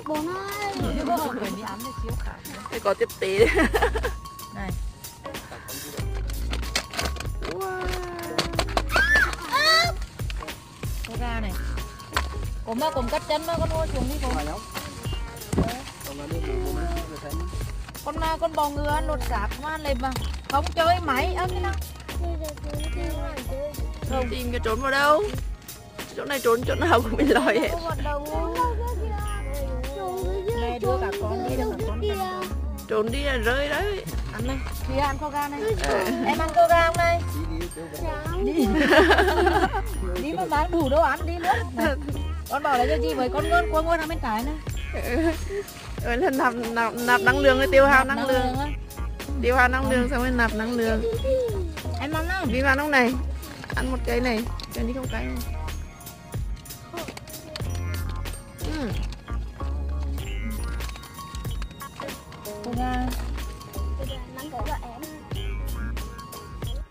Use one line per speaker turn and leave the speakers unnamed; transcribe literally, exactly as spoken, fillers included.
bốn ơi.
Người đi ăn thì chiếu cả.
Đây có tiếp tế.
Này.
Wow.
Cô ra này. Cô mà cùng cắt chân mà con mua xuống đi cô. Con con bò ngựa lột xác mà lên mà không chơi máy ơ cái nào.
Không tìm cái trốn vào đâu. Chỗ này trốn chỗ nào cũng bị lòi hết.
Này đưa cả con đi đưa cả con đi.
Trốn đi là rơi đấy.
Ăn này, đi ăn khô ga này. Em ăn khô ga không này? Đi. Đi mà bán đủ đồ ăn đi nữa. Này. Con bảo là cho gì với con ngon qua ngon ăn bên cái này.
Rồi là nạp, nạp, nạp năng lượng, tiêu hao năng, năng lượng, lượng tiêu hao năng lượng xong rồi nạp năng lượng.
Em ăn không?
Đi vào trong này ăn một cây này cho đi không cái này. Ừ.
Cô ga.